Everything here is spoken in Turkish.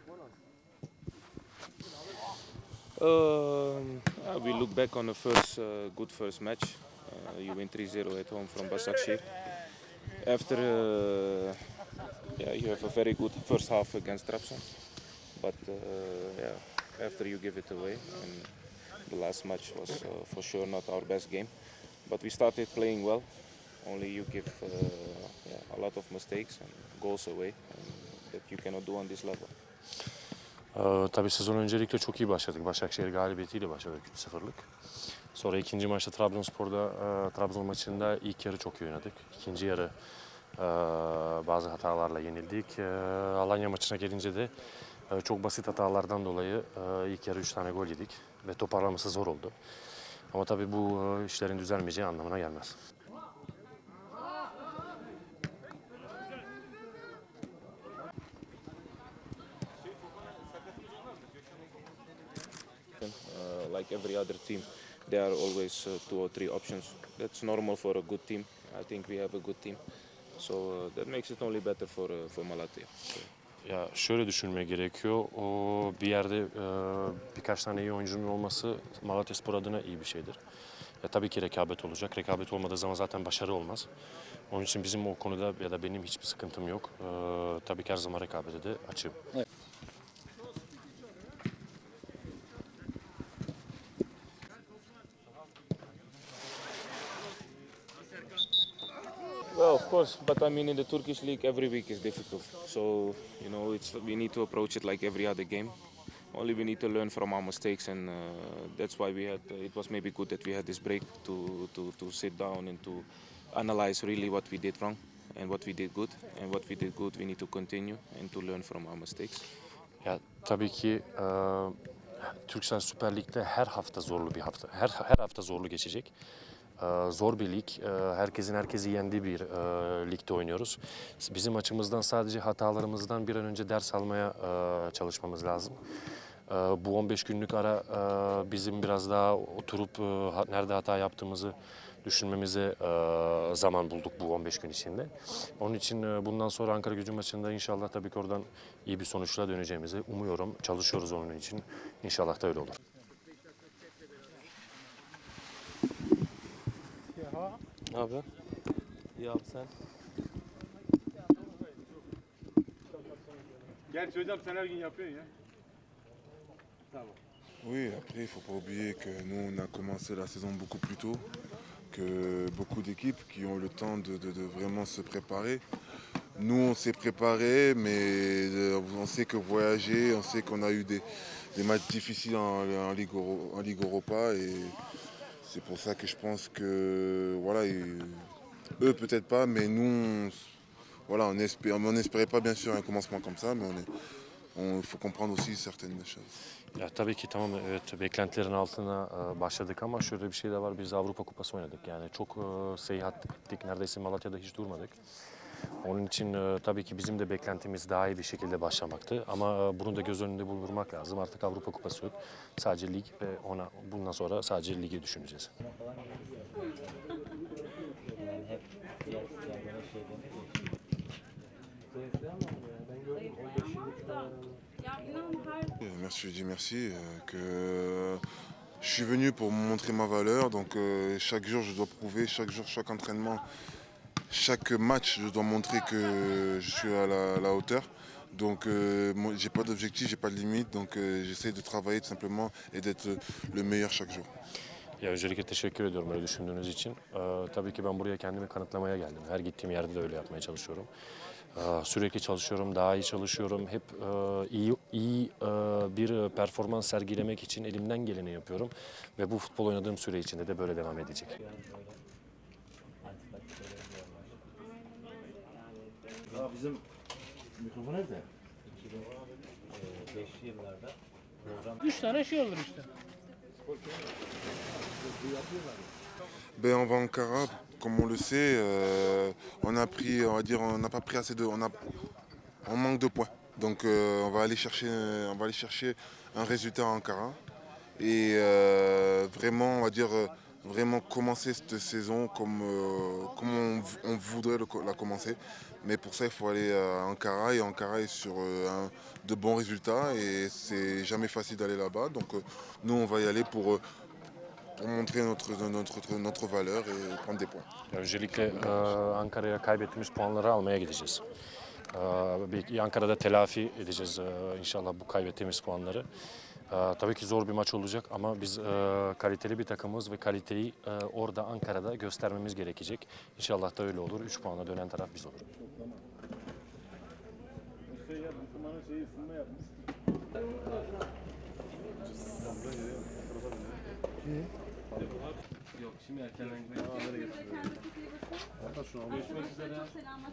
We look back on the first good first match. You win 3-0 at home from Başakşehir. After you have a very good first half against Trabzon, but after you give it away, and the last match was for sure not our best game. But we started playing well. Only you give a lot of mistakes and goals away, and that you cannot do on this level. Tabii sezon öncelikle çok iyi başladık. Başakşehir galibiyetiyle başladık 3-0'lık. Sonra ikinci maçta Trabzon maçında ilk yarı çok iyi oynadık. İkinci yarı bazı hatalarla yenildik. Alanya maçına gelince de çok basit hatalardan dolayı ilk yarı 3 tane gol yedik ve toparlaması zor oldu. Ama tabii bu işlerin düzelmeyeceği anlamına gelmez. Like every other team, there are always 2 or 3 options. That's normal for a good team. I think we have a good team, so that makes it only better for Malatya. Ya şöyle düşünmeye gerekiyor. O bir yerde birkaç tane iyi oyuncunun olması Malatyaspor adına iyi bir şeydir. Tabii ki rekabet olacak. Rekabet olmadığı zaman zaten başarı olmaz. Onun için bizim o konuda ya da benim hiçbir sıkıntım yok. Tabii ki her zaman rekabete de açığım. Evet. Well, of course, but I mean, in the Turkish league, every week is difficult. So, we need to approach it like every other game. Only we need to learn from our mistakes, and that's why it was maybe good that we had this break to sit down and to analyze really what we did wrong and what we did good. And what we did good, we need to continue and to learn from our mistakes. Ya tabii ki Türksel Süper Lig'de her hafta zorlu bir hafta. Her hafta zorlu geçecek. Zor bir lig. Herkesin herkesi yendiği bir ligde oynuyoruz. Bizim açımızdan sadece hatalarımızdan bir an önce ders almaya çalışmamız lazım. Bu 15 günlük ara bizim biraz daha oturup nerede hata yaptığımızı düşünmemize zaman bulduk bu 15 gün içinde. Onun için bundan sonra Ankaragücü maçında inşallah tabii ki oradan iyi bir sonuçla döneceğimizi umuyorum. Çalışıyoruz onun için. İnşallah da öyle olur. Ne yapıyorsun? İyi abi sen? Gerçi hocam sen her gün yapıyorsun ya. Tamam. Oui, après, il ne faut pas oublier que nous, on a commencé la saison beaucoup plus tôt que beaucoup d'équipes qui ont le temps de vraiment se préparer. Nous, on s'est préparé, mais on sait que voyager, on sait qu'on a eu des matchs difficiles en Ligue Europa. Et c'est pour ça que je pense que, voilà, eux peut-être pas, mais nous, voilà, on n'espérait pas bien sûr un commencement comme ça, mais il faut comprendre aussi certaines choses. Ya tabii ki tamam, evet, beklentilerin altına başladık ama şöyle bir şey de var, biz Avrupa Kupası oynadık. Yani çok seyahat ettik, neredeyse Malatya'da hiç durmadık. Onun için tabii ki bizim de beklentimiz daha iyi bir şekilde başlamaktı. Ama bunu da göz önünde bulundurmak lazım. Artık Avrupa Kupası yok. Sadece lig ve bundan sonra sadece ligi düşüneceğiz. Merci, je dis merci. Je suis venu pour montrer ma valeur, donc chaque jour je dois prouver, chaque jour, chaque entraînement, chaque match je dois montrer que je suis à la hauteur. Donc j'ai pas d'objectif, j'ai pas de limite, donc j'essaie de travailler tout simplement et d'être le meilleur chaque jour. Ya öncelikle teşekkür ediyorum öyle düşündüğünüz için. Tabii ki ben buraya kendimi kanıtlamaya geldim. Her gittiğim yerde de öyle yapmaya çalışıyorum. Sürekli çalışıyorum, daha iyi çalışıyorum. Hep iyi bir performans sergilemek için elimden geleni yapıyorum. Ve bu futbol oynadığım süre içinde de böyle devam edecek. Ya bizim mikrofon nerede? 2005'li yıllarda program... 3 tane şey olur işte. Ben on va à Ankara, comme on le sait, on a pris, on va dire, on n'a pas pris assez on manque de points. Donc on va aller chercher un résultat à Ankara et vraiment, on va dire, vraiment commencer cette saison comme on voudrait la commencer. Mais pour ça, il faut aller à Ankara et Ankara est sur de bons résultats et c'est jamais facile d'aller là-bas. Donc nous, on va y aller pour montrer notre valeur et prendre des points. Öncelikle Ankara'ya kaybettiğimiz puanları almaya gideceğiz. Ankara'da telafi edeceğiz inşallah bu kaybettiğimiz puanları. Tabii ki zor bir maç olacak ama biz kaliteli bir takımız ve kaliteyi orada Ankara'da göstermemiz gerekecek. İnşallah da öyle olur. 3 puanla dönen taraf biz oluruz. Müslümanın şeyi ısınma yapmış. Yok şimdi erkenden gitmek. Hatta şunu almış. Arkadaşlara çok selamlar.